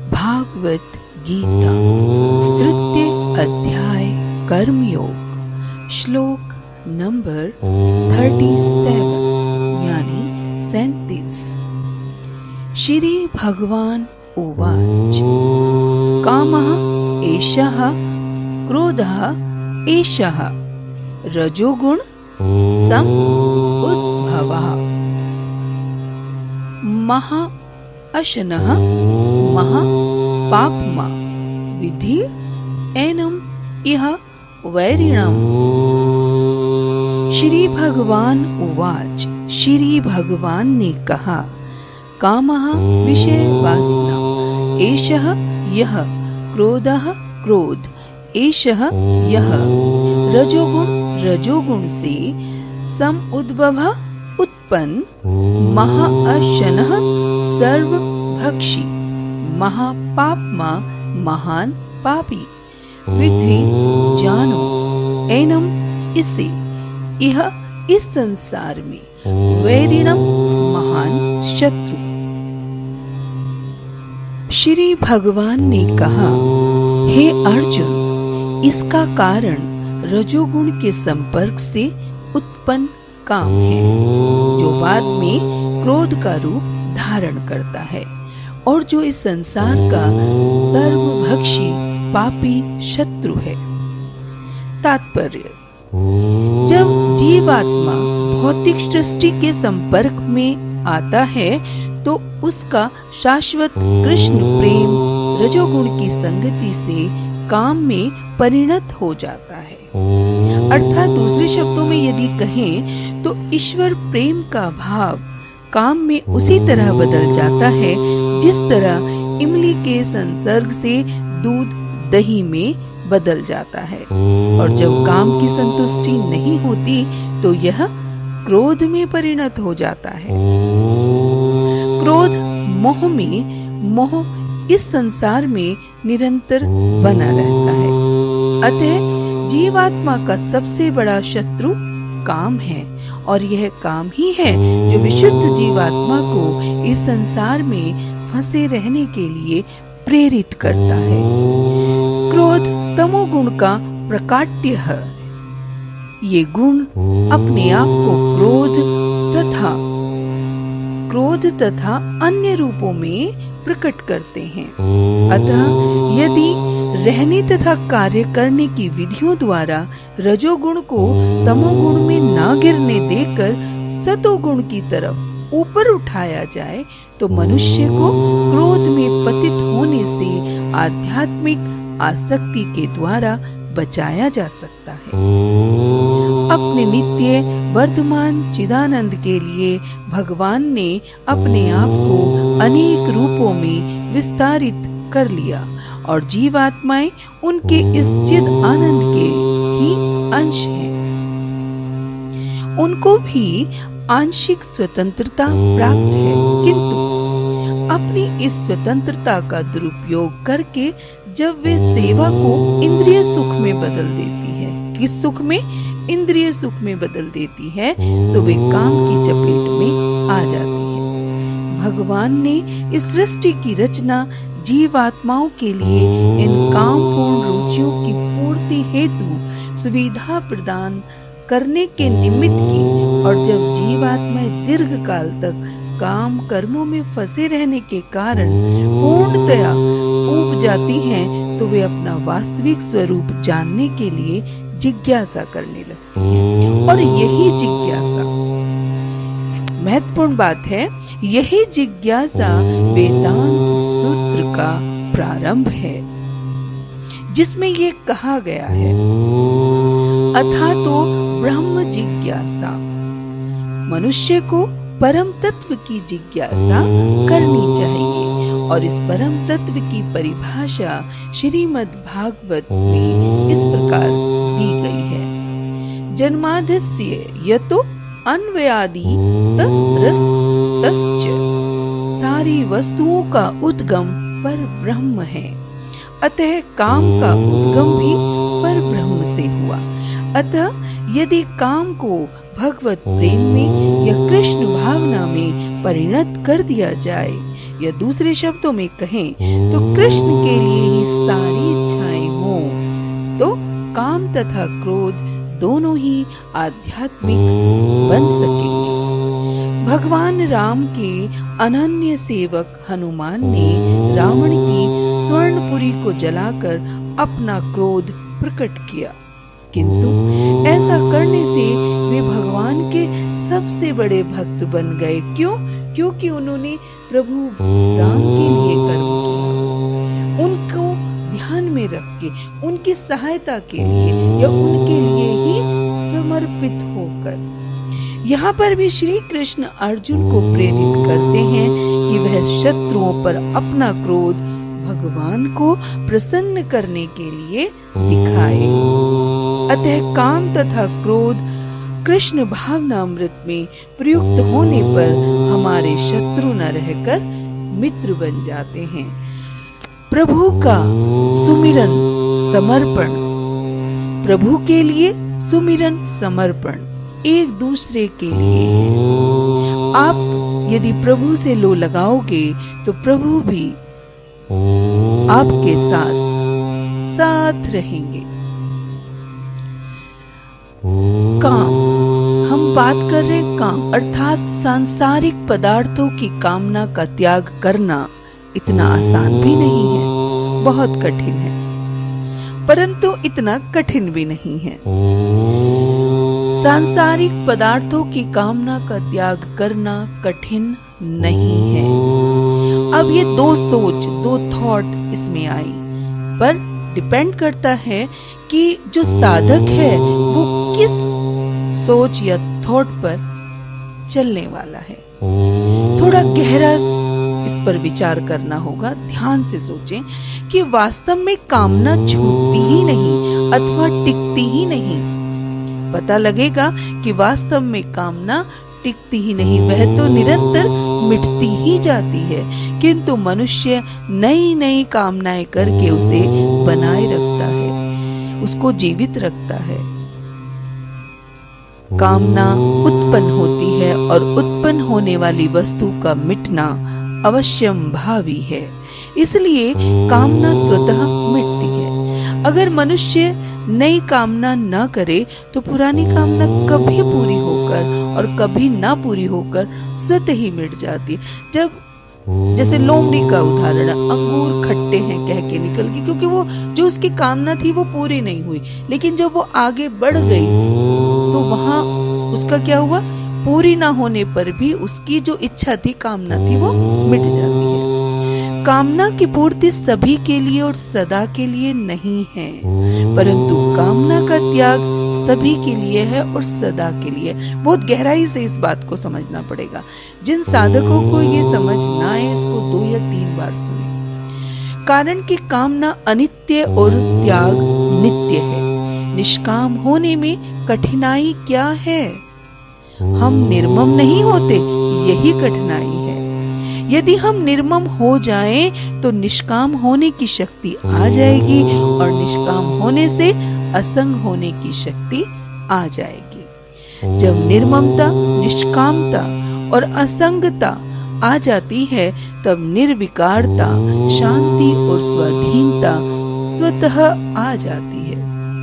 भागवत गीता तृतीय अध्याय कर्मयोग श्लोक नंबर 37 यानी 37। श्री भगवान उवाच कामः एषः क्रोधः एषः रजोगुण समुद्भवः महा अशनः महापाप्मा विधि एनम इह वैरिणम्। श्री भगवान उवाच श्री भगवान ने कहा कामः विषय वासना एषः यह क्रोधः क्रोध एषः यह रजोगुण से समुद्भव उत्पन्न महाअशनः सर्वभक्षी महापाप्मा महान पापी विद्धि जानो एनम इसे यह इस संसार में वैरिणम महान शत्रु। श्री भगवान ने कहा हे अर्जुन इसका कारण रजोगुण के संपर्क से उत्पन्न काम है जो बाद में क्रोध का रूप धारण करता है और जो इस संसार का सर्वभक्षी पापी शत्रु है। तात्पर्य जब जीवात्मा भौतिक सृष्टि के संपर्क में आता है तो उसका शाश्वत कृष्ण प्रेम रजोगुण की संगति से काम में परिणत हो जाता है। अर्थात दूसरे शब्दों में यदि कहें तो ईश्वर प्रेम का भाव काम में उसी तरह बदल जाता है जिस तरह इमली के संसर्ग से दूध दही में बदल जाता है। और जब काम की संतुष्टि नहीं होती तो यह क्रोध में परिणत हो जाता है। क्रोध मोह में मोह इस संसार में निरंतर बना रहता है। अतः जीवात्मा का सबसे बड़ा शत्रु काम है और यह काम ही है जो विशुद्ध जीवात्मा को इस संसार में फंसे रहने के लिए प्रेरित करता है। क्रोध तमोगुण का प्रकाट्य है। ये गुण अपने आप को क्रोध तथा अन्य रूपों में प्रकट करते हैं। अतः यदि रहने तथा कार्य करने की विधियों द्वारा रजोगुण को तमोगुण में न गिरने देकर सतोगुण की तरफ ऊपर उठाया जाए तो मनुष्य को क्रोध में पतित होने से आध्यात्मिक आसक्ति के द्वारा बचाया जा सकता है। अपने नित्य वर्तमान चिदानंद के लिए भगवान ने अपने आप को अनेक रूपों में विस्तारित कर लिया और जीवात्माएं उनके इस चिद आनंद के ही अंश हैं। उनको भी आंशिक स्वतंत्रता प्राप्त है किंतु अपनी इस स्वतंत्रता का दुरुपयोग करके जब वे सेवा को इंद्रिय सुख में बदल देती है, किस सुख में? इंद्रिय सुख में बदल देती है तो वे काम की चपेट में आ जाती है। भगवान ने इस सृष्टि की रचना जीवात्माओं के लिए इन कामपूर्ण रुचियों की पूर्ति हेतु सुविधा प्रदान करने के निमित्त की और जब जीवात्माएं दीर्घ काल तक काम कर्मों में फंसे रहने के कारण पूर्णतया ऊब जाती हैं तो वे अपना वास्तविक स्वरूप जानने के लिए जिज्ञासा करने लगती हैं। और यही जिज्ञासा महत्वपूर्ण बात है, यही जिज्ञासा वेदांत सूत्र का प्रारंभ है जिसमें ये कहा गया है अथा तो ब्रह्म जिज्ञासा। मनुष्य को परम तत्व की जिज्ञासा करनी चाहिए और इस परम तत्व की परिभाषा श्रीमद् भागवत में इस प्रकार दी गई है। जन्माद्यस्य यतो अन्वयादि तस्च सारी वस्तुओं का उद्गम पर ब्रह्म है। अतः काम का उद्गम भी पर ब्रह्म से हुआ। अतः यदि काम को भगवत प्रेम में या कृष्ण भावना में परिणत कर दिया जाए या दूसरे शब्दों में कहें तो कृष्ण के लिए ही सारी इच्छाएं हों, तो काम तथा क्रोध दोनों ही आध्यात्मिक बन सकेंगे। भगवान राम के अनन्य सेवक हनुमान ने रावण की स्वर्णपुरी को जलाकर अपना क्रोध प्रकट किया, किंतु ऐसा करने से वे भगवान के सबसे बड़े भक्त बन गए। क्यों? क्योंकि उन्होंने प्रभु राम के लिए कर्म किया, उनको ध्यान में रख के, उनकी सहायता के लिए या उनके लिए ही समर्पित होकर। यहाँ पर भी श्री कृष्ण अर्जुन को प्रेरित करते हैं कि वह शत्रुओं पर अपना क्रोध भगवान को प्रसन्न करने के लिए दिखाए। अतः काम तथा क्रोध कृष्ण भावनामृत में प्रयुक्त होने पर हमारे शत्रु न रहकर मित्र बन जाते हैं। प्रभु का सुमिरन समर्पण, प्रभु के लिए सुमिरन समर्पण एक दूसरे के लिए है। आप यदि प्रभु से लो लगाओगे तो प्रभु भी आपके साथ रहेंगे। काम, हम बात कर रहे काम अर्थात सांसारिक पदार्थों की कामना का त्याग करना इतना आसान भी नहीं है, बहुत कठिन है, परंतु इतना कठिन भी नहीं है। सांसारिक पदार्थों की कामना का त्याग करना कठिन नहीं है। अब ये दो सोच, दो थॉट इसमें आई, पर डिपेंड करता है कि जो साधक है वो किस सोच या थॉट पर चलने वाला है। थोड़ा गहरा इस पर विचार करना होगा, ध्यान से सोचें कि वास्तव में कामना छूटती ही नहीं अथवा टिकती ही नहीं। पता लगेगा कि वास्तव में कामना टिकती ही नहीं, वह तो निरंतर मिटती ही जाती है, किंतु मनुष्य नई नई कामनाएं करके उसे बनाए रखता है, उसको जीवित रखता है। कामना उत्पन्न होती है और उत्पन्न होने वाली वस्तु का मिटना अवश्यंभावी है, इसलिए कामना स्वतः मिटती है। अगर मनुष्य नई कामना न करे तो पुरानी कामना कभी पूरी होकर और कभी ना पूरी होकर स्वतः ही मिट जाती है। जब जैसे लोमड़ी का उदाहरण, अंगूर खट्टे हैं कह के निकल गई, क्योंकि वो जो उसकी कामना थी वो पूरी नहीं हुई, लेकिन जब वो आगे बढ़ गई तो वहां उसका क्या हुआ, पूरी ना होने पर भी उसकी जो इच्छा थी, कामना थी, वो मिट जाती है। कामना की पूर्ति सभी के लिए और सदा के लिए नहीं है, परंतु कामना का त्याग सभी के लिए है और सदा के लिए। बहुत गहराई से इस बात को समझना पड़ेगा। जिन साधकों को ये समझ ना आए, इसको 2 या 3 बार सुने। कारण कि कामना अनित्य और त्याग नित्य है। निष्काम होने में कठिनाई क्या है? हम निर्मम नहीं होते, यही कठिनाई है। यदि हम निर्मम हो जाएं तो निष्काम होने की शक्ति आ जाएगी और निष्काम होने से असंग होने की शक्ति आ जाएगी। जब निर्ममता, निष्कामता और असंगता आ जाती है तब निर्विकारता, शांति और स्वाधीनता स्वतः आ जाती है।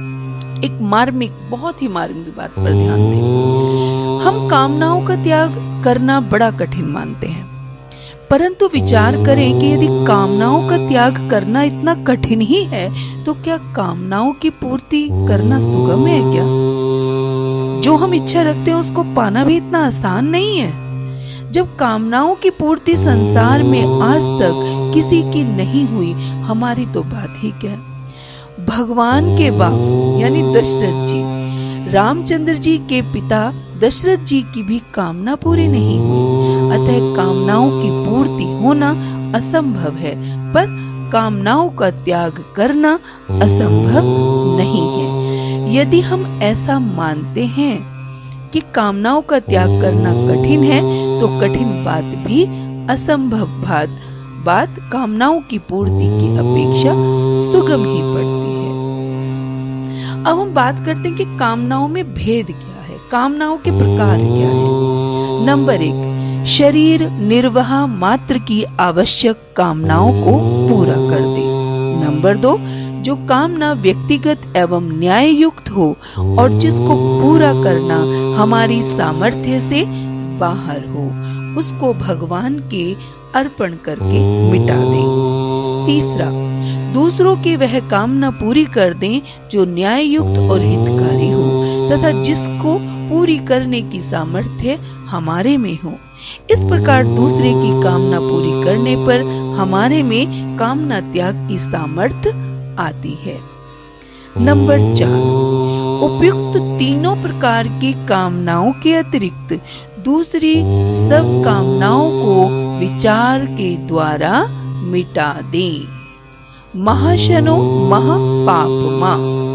एक मार्मिक, बहुत ही मार्मिक बात पर ध्यान दें। हम कामनाओं का त्याग करना बड़ा कठिन मानते हैं, परंतु विचार करें कि यदि कामनाओं का त्याग करना इतना कठिन ही है तो क्या कामनाओं की पूर्ति करना सुगम है क्या? जो हम इच्छा रखते हैं उसको पाना भी इतना आसान नहीं है। जब कामनाओं की पूर्ति संसार में आज तक किसी की नहीं हुई, हमारी तो बात ही क्या। भगवान के बाप यानी दशरथ जी, रामचंद्र जी के पिता दशरथ जी की भी कामना पूरी नहीं हुई, अतः कामनाओं की पूर्ति होना असंभव है, पर कामनाओं का त्याग करना असंभव नहीं है। यदि हम ऐसा मानते हैं कि कामनाओं का त्याग करना कठिन है तो कठिन बात भी असंभव बात कामनाओं की पूर्ति की अपेक्षा सुगम ही पड़ती है। अब हम बात करते हैं कि कामनाओं में भेद क्या है, कामनाओं के प्रकार क्या है। नंबर 1, शरीर निर्वाह मात्र की आवश्यक कामनाओं को पूरा कर दे। नंबर 2, जो कामना व्यक्तिगत एवं न्याय युक्त हो और जिसको पूरा करना हमारी सामर्थ्य से बाहर हो, उसको भगवान के अर्पण करके मिटा दें। तीसरा, दूसरों की वह कामना पूरी कर दें जो न्याय युक्त और हितकारी हो तथा जिसको पूरी करने की सामर्थ्य हमारे में हो। इस प्रकार दूसरे की कामना पूरी करने पर हमारे में कामना त्याग की सामर्थ्य आती है। नंबर 4, उपयुक्त तीनों प्रकार की कामनाओं के अतिरिक्त दूसरी सब कामनाओं को विचार के द्वारा मिटा दें। महाशनो महापापमा।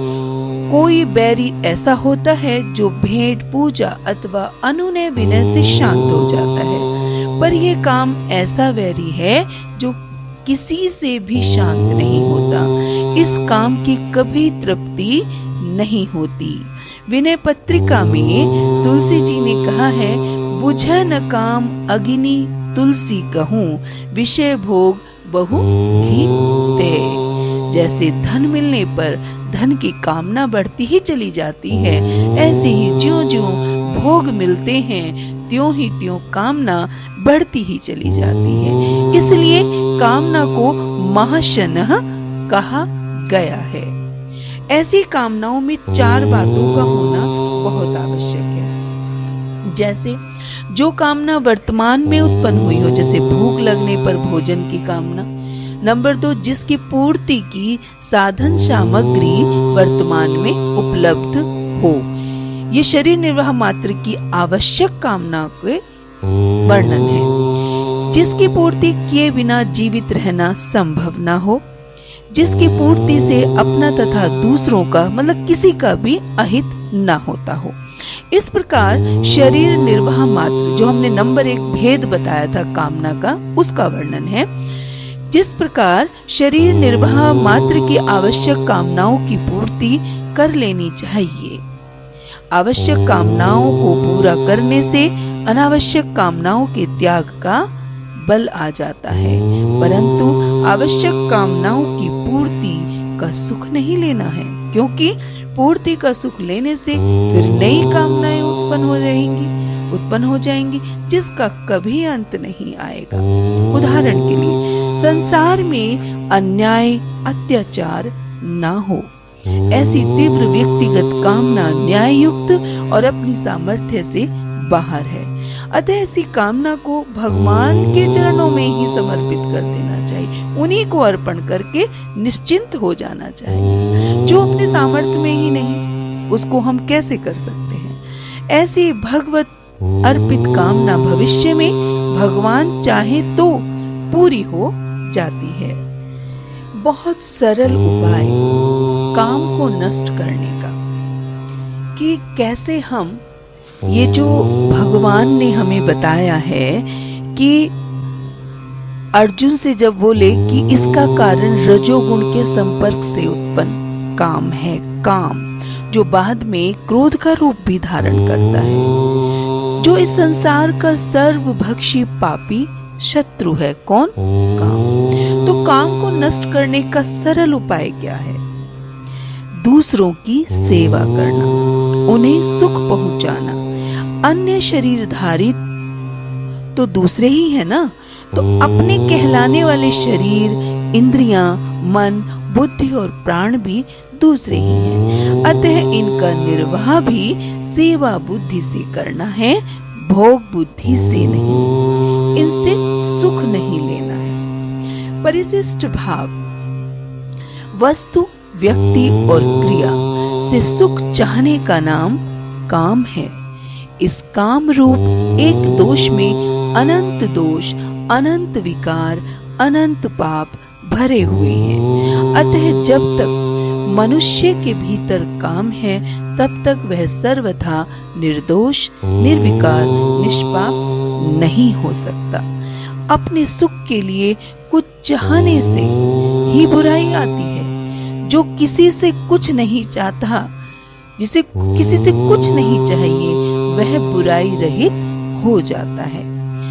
कोई बैरी ऐसा होता है जो भेंट पूजा अथवा अनुनय विनय से शांत हो जाता है, पर यह काम ऐसा वैरी है जो किसी से भी शांत नहीं होता। इस काम की कभी तृप्ति नहीं होती। विनय पत्रिका में तुलसी जी ने कहा है, बुझे न काम अग्नि तुलसी कहूँ, विषय भोग बहु घी ते। जैसे धन मिलने पर धन की कामना बढ़ती ही चली जाती है, ऐसे ही ज्यों-ज्यों भोग मिलते हैं त्यों ही त्यों कामना बढ़ती ही चली जाती है। इसलिए कामना को महाशनः कहा गया है। ऐसी कामनाओं में 4 बातों का होना बहुत आवश्यक है। जैसे जो कामना वर्तमान में उत्पन्न हुई हो, जैसे भूख लगने पर भोजन की कामना। नंबर 2, जिसकी पूर्ति की साधन सामग्री वर्तमान में उपलब्ध हो। ये शरीर निर्वाह मात्र की आवश्यक कामना के वर्णन है। जिसकी पूर्ति किए बिना जीवित रहना संभव ना हो, जिसकी पूर्ति से अपना तथा दूसरों का मतलब किसी का भी अहित ना होता हो। इस प्रकार शरीर निर्वाह मात्र, जो हमने नंबर 1 भेद बताया था कामना का, उसका वर्णन है। जिस प्रकार शरीर निर्वाह मात्र की आवश्यक कामनाओं की पूर्ति कर लेनी चाहिए। आवश्यक कामनाओं को पूरा करने से अनावश्यक कामनाओं के त्याग का बल आ जाता है, परंतु आवश्यक कामनाओं की पूर्ति का सुख नहीं लेना है, क्योंकि पूर्ति का सुख लेने से फिर नई कामनाएं उत्पन्न हो जाएंगी जिसका कभी अंत नहीं आएगा। उदाहरण के लिए, संसार में अन्याय अत्याचार ना हो, ऐसी तीव्र व्यक्तिगत कामना न्याय युक्त और अपनी सामर्थ्य से बाहर है। अतः ऐसी कामना को भगवान के चरणों में ही समर्पित कर देना चाहिए, उन्हीं को अर्पण करके निश्चिंत हो जाना चाहिए। जो अपने सामर्थ्य में ही नहीं, उसको हम कैसे कर सकते हैं। ऐसी भगवत अर्पित कामना भविष्य में भगवान चाहे तो पूरी हो जाती है। बहुत सरल उपाय काम को नष्ट करने का, कि कैसे हम, ये जो भगवान ने हमें बताया है कि अर्जुन से जब बोले कि इसका कारण रजोगुण के संपर्क से उत्पन्न काम है, काम जो बाद में क्रोध का रूप भी धारण करता है, जो इस संसार का सर्वभक्षी पापी शत्रु है। कौन? काम। तो काम को नष्ट करने का सरल उपाय क्या है? दूसरों की सेवा करना, उन्हें सुख पहुंचाना। अन्य शरीरधारी तो दूसरे ही है ना, तो अपने कहलाने वाले शरीर, इंद्रियां, मन, बुद्धि और प्राण भी दूसरे ही हैं। अतः इनका निर्वाह भी सेवा बुद्धि से करना है, भोग बुद्धि से नहीं। इनसे सुख नहीं लेना है। परिशिष्ट भाव, वस्तु, व्यक्ति और क्रिया से सुख चाहने का नाम काम है। इस काम रूप एक दोष में अनंत दोष, अनंत विकार, अनंत पाप भरे हुए हैं। अतः जब तक मनुष्य के भीतर काम है, तब तक वह सर्वथा निर्दोष, निर्विकार, निष्पाप नहीं हो सकता। अपने सुख के लिए कुछ चाहने से ही बुराई आती है। जो किसी से कुछ नहीं चाहता, जिसे किसी से कुछ नहीं चाहिए, वह बुराई रहित हो जाता है।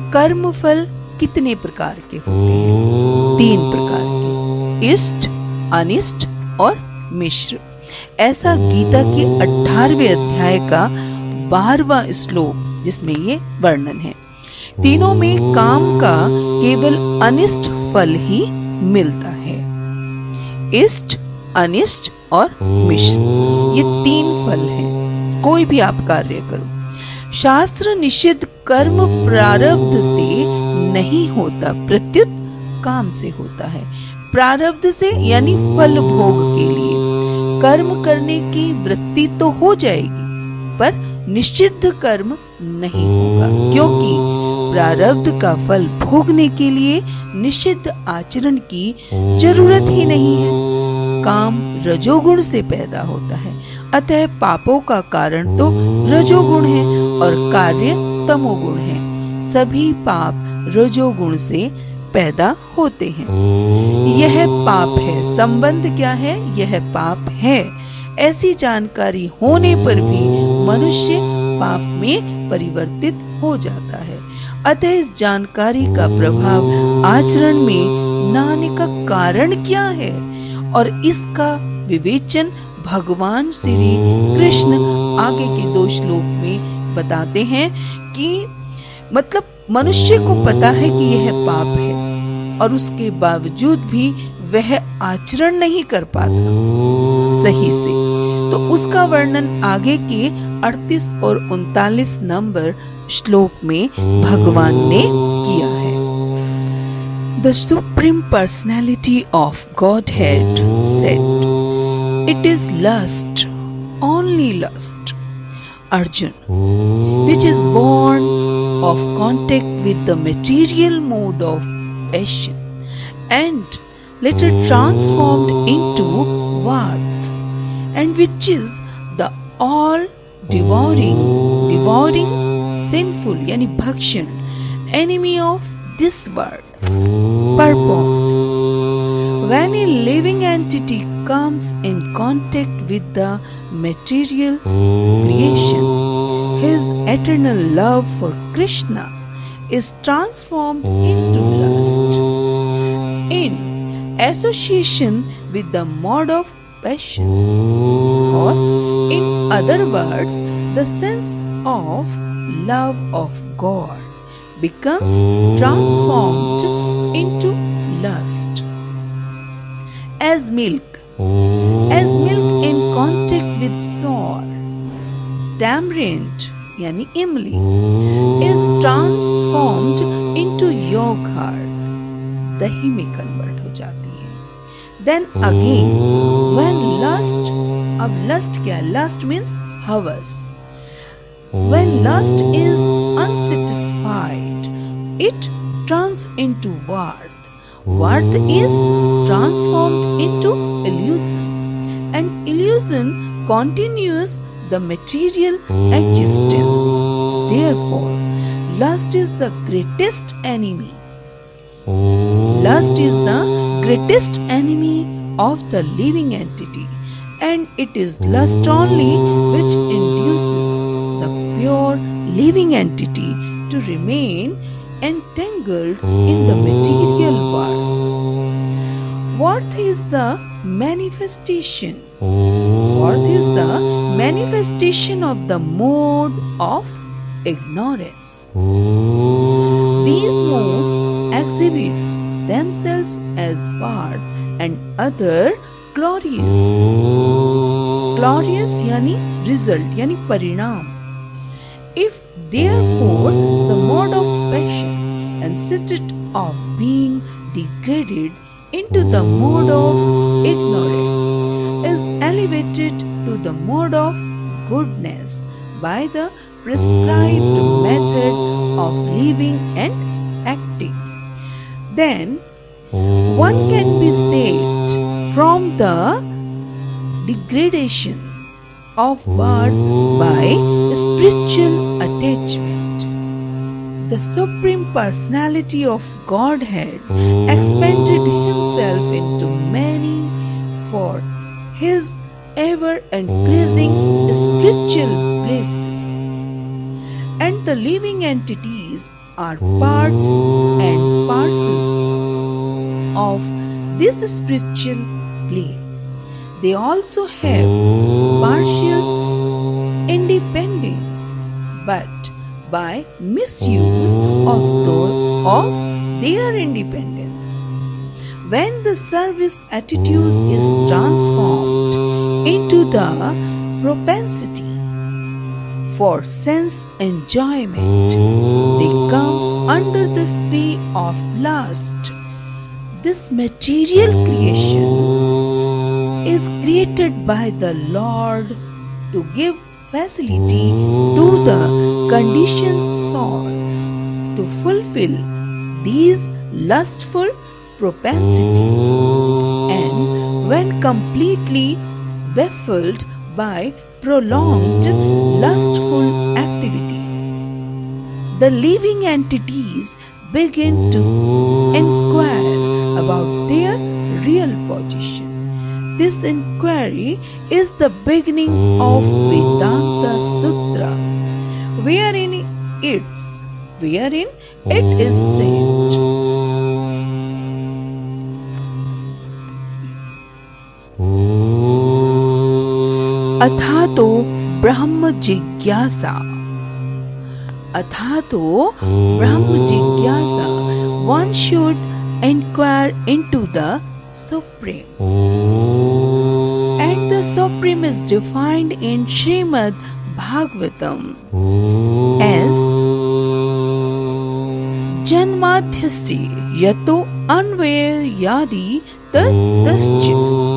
कर्म फल कितने प्रकार के होते हैं? 3 प्रकार के, इष्ट, अनिष्ट और मिश्र। ऐसा गीता के 18वें अध्याय का 12वां श्लोक जिसमें ये वर्णन है। तीनों में काम का केवल अनिष्ट फल ही मिलता है। इष्ट, अनिष्ट और मिश्र, ये 3 फल हैं। कोई भी आप कार्य करो, शास्त्र निषिद्ध कर्म प्रारब्ध से नहीं होता, प्रत्युत काम से होता है। प्रारब्ध से यानी फल भोग के लिए कर्म करने की वृत्ति तो हो जाएगी, पर निषिद्ध कर्म नहीं होगा, क्योंकि प्रारब्ध का फल भोगने के लिए निषिद्ध आचरण की जरूरत ही नहीं है। काम रजोगुण से पैदा होता है, अतः पापों का कारण तो रजोगुण है और कार्य तमोगुण है। सभी पाप रजोगुण से पैदा होते हैं। यह पाप है, संबंध क्या है? यह पाप है। ऐसी जानकारी होने पर भी मनुष्य पाप में परिवर्तित हो जाता है। अतः इस जानकारी का प्रभाव आचरण में न आने का कारण क्या है? और इसका विवेचन भगवान श्री कृष्ण आगे के 2 श्लोक में बताते हैं कि मतलब मनुष्य को पता है कि यह पाप है और उसके बावजूद भी वह आचरण नहीं कर पाता सही से। तो उसका वर्णन आगे के 38 और 39 नंबर श्लोक में भगवान ने किया है। The Supreme Personality of Godhead said, "It is lust, only lust, Arjun, which is born of contact with the material mode of passion and later transformed into worth, and which is the all devouring sinful yani bhakshan enemy of this world, purport. When a living entity comes in contact with the material creation, his eternal love for Krishna is transformed into lust. In association with the mode of passion, or in other words, the sense of love of God becomes transformed into lust. As milk in contact with sour, tamarind यानी इमली is transformed into yogurt, दही में convert हो जाती है। Then again, when lust, अब lust क्या है? Lust means havas. When lust is unsatisfied, it turns into worth. Worth is transformed into illusion, and illusion continues the material existence. Therefore, lust is the greatest enemy. Lust is the greatest enemy of the living entity, and it is lust only which induces the pure living entity to remain entangled in the material world. Worth is the manifestation. Worth is the manifestation of the mode of ignorance. These modes exhibit themselves as worth and other glorious. Glorious यानी result यानी परिणाम. If therefore the mode of passion insisted of being degraded into the mode of ignorance, is elevated to the mode of goodness by the prescribed method of living and acting, then one can be saved from the degradation of birth by spiritual attachment. The Supreme Personality of Godhead expanded himself into many for his ever increasing spiritual places, and the living entities are parts and parcels of this spiritual place. They also have partial independence, but by misuse of their independence. When the service attitude is transformed into the propensity for sense enjoyment, they come under the sway of lust. This material creation is created by the Lord to give facility to the conditioned souls to fulfill these lustful propensities, and when completely baffled by prolonged lustful activities, the living entities begin to inquire about their real position. This inquiry is the beginning of Vedanta Sutras, wherein it is said, अथातो ब्रह्म जिज्ञासा, one should inquire into the Supreme. And the Supreme is defined in Srimad Bhagavatam as Janmadhyasya yato anvayadi tartascha.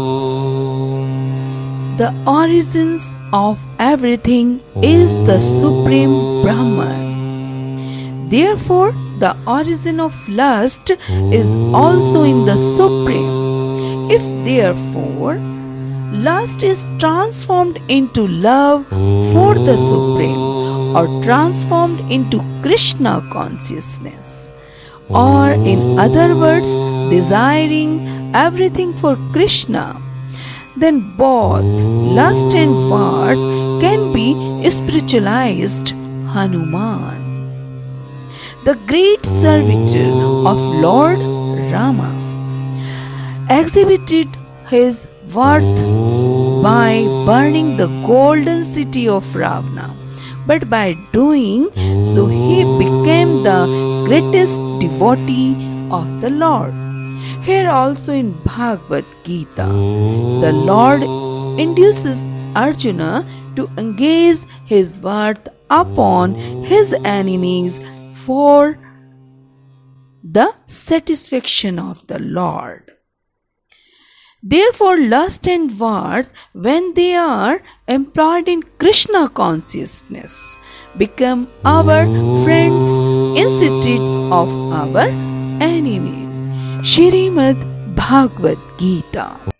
The origins of everything is the Supreme Brahman. Therefore, the origin of lust is also in the Supreme. If therefore lust is transformed into love for the Supreme, or transformed into Krishna consciousness, or in other words, desiring everything for Krishna, then both lust and worth can be spiritualized Hanuman, the great servitor of Lord Rama, exhibited his worth by burning the golden city of Ravana. But by doing so, he became the greatest devotee of the Lord. Here also in Bhagavad Gita, the Lord induces Arjuna to engage his worth upon his enemies for the satisfaction of the Lord. Therefore, lust and worth, when they are employed in Krishna consciousness, become our friends instead of our enemies. Shrimad Bhagavad Gita.